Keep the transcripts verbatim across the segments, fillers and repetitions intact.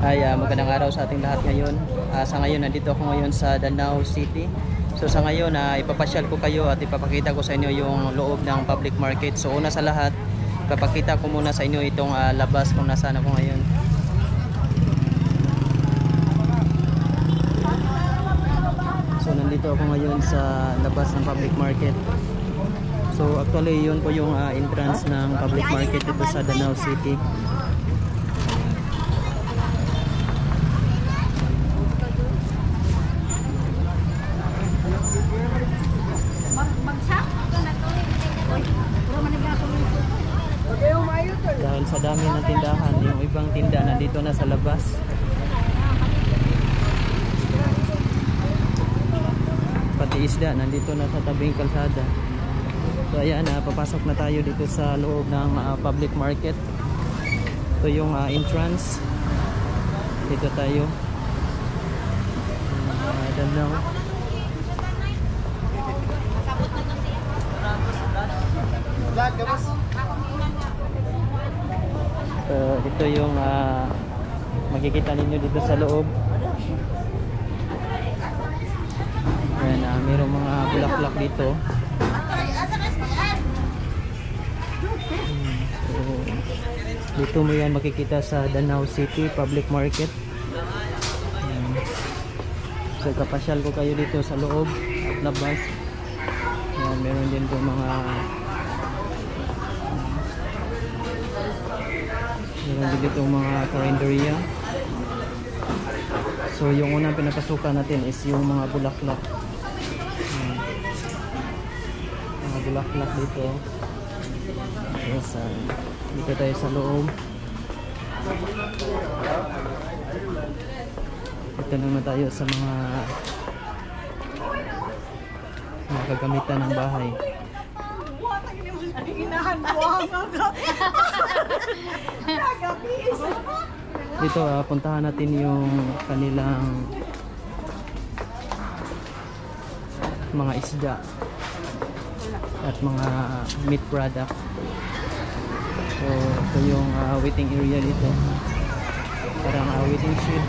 Ay, uh, magandang araw sa ating lahat ngayon. Uh, sa ngayon, nandito ako ngayon sa Danau City. So sa ngayon, uh, ipapasyal ko kayo at ipapakita ko sa inyo yung loob ng public market. So una sa lahat, ipapakita ko muna sa inyo itong uh, labas kung nasaan ako ngayon. So nandito ako ngayon sa labas ng public market. So actually, yun po yung uh, entrance ng public market dito sa Danau City. Dahil sa dami ng tindahan, yung ibang tinda nandito na sa labas. Pati isda nandito na sa tabing kalsada. So ayan, uh, papasok na tayo dito sa loob ng uh, public market. Ito yung uh, entrance. Dito tayo. Uh, Danau. So, ito yung uh, makikita ninyo dito sa loob. Ayan, uh, mayroong mga bulaklak dito. So, dito mo yan makikita sa Danau City Public Market. Ayan. So kapasyal ko kayo dito sa loob at labas. Ayan, meron din po mga meron din dito mga karinderya. So yung unang pinapasukan natin is yung mga bulaklak. Ayan. Mga bulaklak dito. Yes, uh, dito tayo sa loob. Ito naman tayo sa mga mga kagamitan ng bahay. Dito uh, puntahan natin yung kanilang mga isda at mga meat product. So ito yung uh, waiting area dito. Parang uh, waiting shed.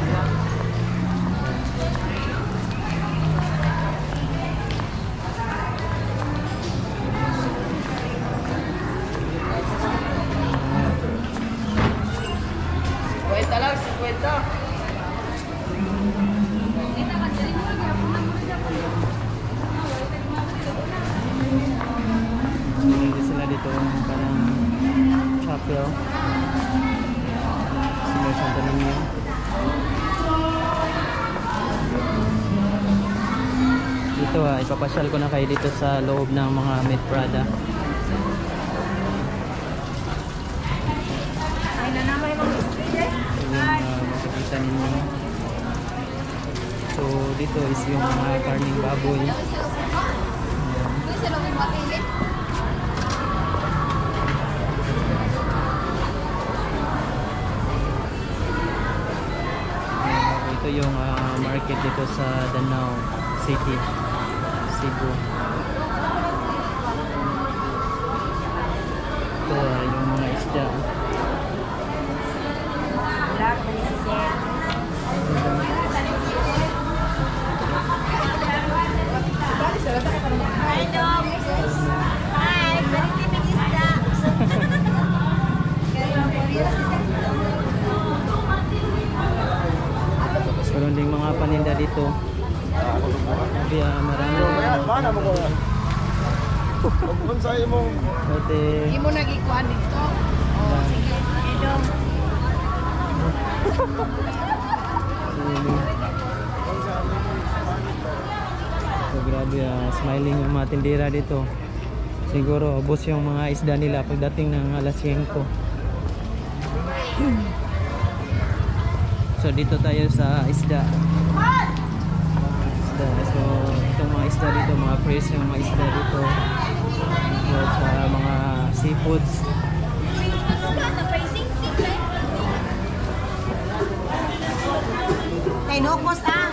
Hindi sila dito parang chapel. Sila Santo Niño. Dito ah, ipapasyal ko na kayo dito sa loob ng mga meat product. Ay na naman yung makikita ninyo. So dito is yung mga karning baboy. Ito yung uh, market dito sa Danau City, Cebu. Ito uh, yung mga isda. Meron ding mga paninda dito. Kaya marami. Mana mo ko? Kung sa imo. Ate. Hindi mo nagikuan dito. Oh, sige. Edong. So grabe ah, smiling yung mga tindera dito. Siguro ubos yung mga isda nila pagdating ng alas siyengko. So dito tayo sa isda. Isda. So itong mga isda dito, mga fresh yung mga isda dito. So, sa mga seafoods. Kay Nokos ah.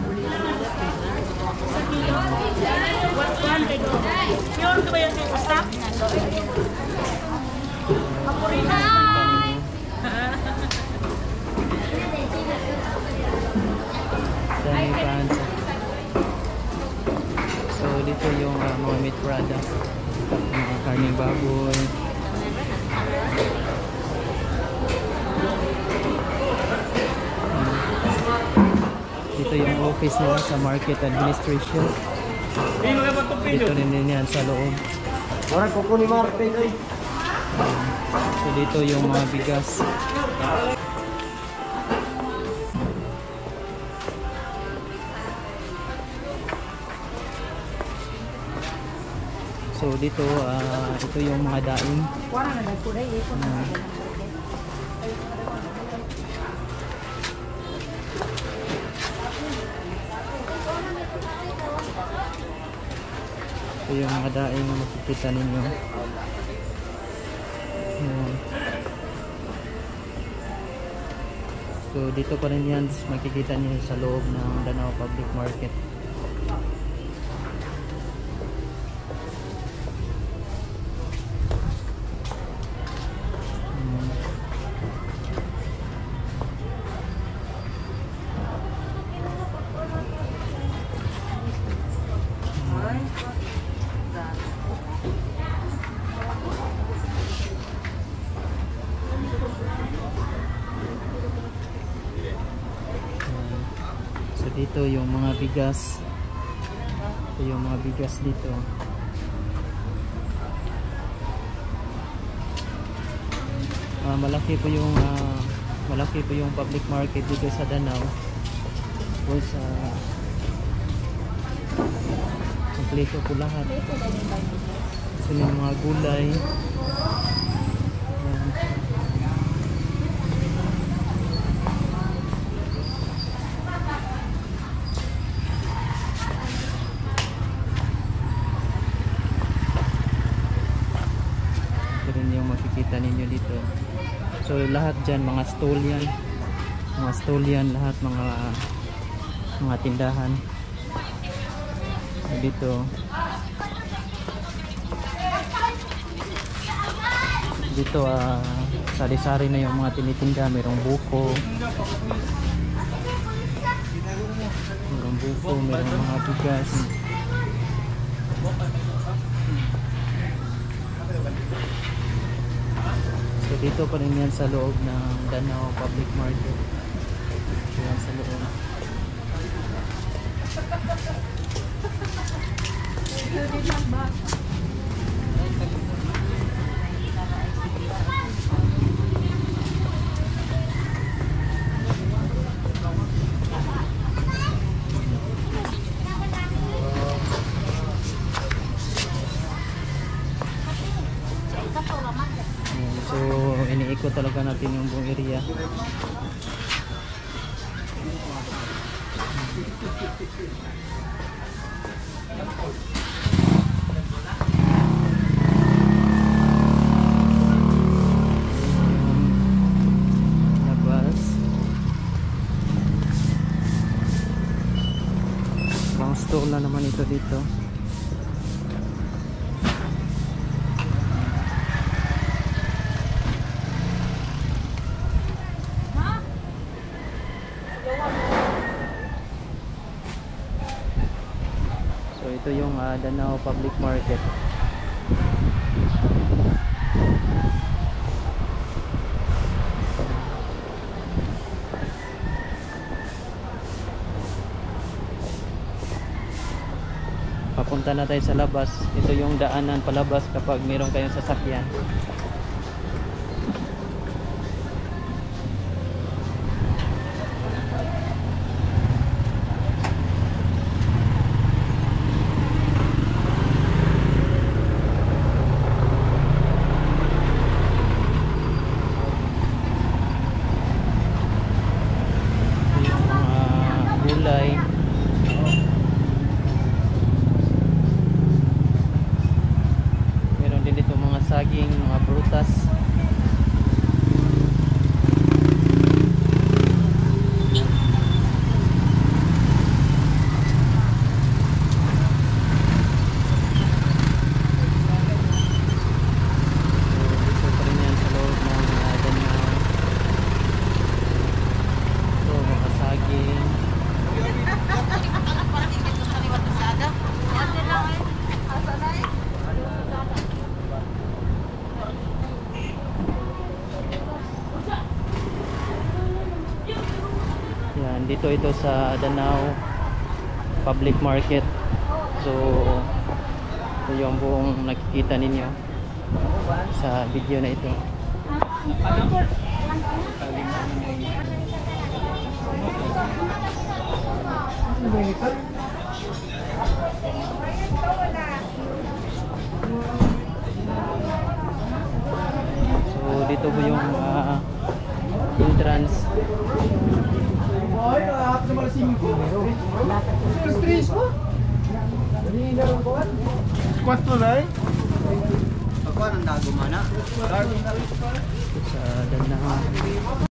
Yun ba yung stop? Kapurina. yung ah, mga meat product, mga karning baboy. Dito yung office nila sa market administration. Dito rin din yan sa loob. Orang kuko ni Martin ay. So dito yung mga bigas. So dito ah, ito yung mga daing. Ah, ito yung mga daing na makikita ninyo. Ayan. So dito pa rin yan makikita niyo sa loob ng Danao Public Market. Ayan. So dito yung mga bigas. Ito yung mga bigas dito. Ah, malaki po yung ah, malaki po yung public market dito sa Danao. O sa kompleto po lahat. So yung mga gulay. Ayan. Ito rin yung makikita ninyo dito. So lahat dyan mga stall yan. Mga stall yan lahat, mga mga tindahan. So, dito dito ah sari-sari na yung mga tinitinda. Mayroong buko, mayroong buko, mayroong mga bigas. So dito pa rin yan sa loob ng Danao Public Market. Yan sa loob. Ayan, so iniikot talaga natin yung buong area. Labas. Pang store na naman ito dito. So ito yung uh, Danao Public Market. Papunta na tayo sa labas. Ito yung daanan palabas kapag mayroon kayong sasakyan. Meron din dito mga saging, mga Yan, dito ito sa Danao Public Market. So ito yung buong nakikita ninyo sa video na ito. So dito po yung ah, entrance. Quatro na eh? Ako ang nagumana sa Danao.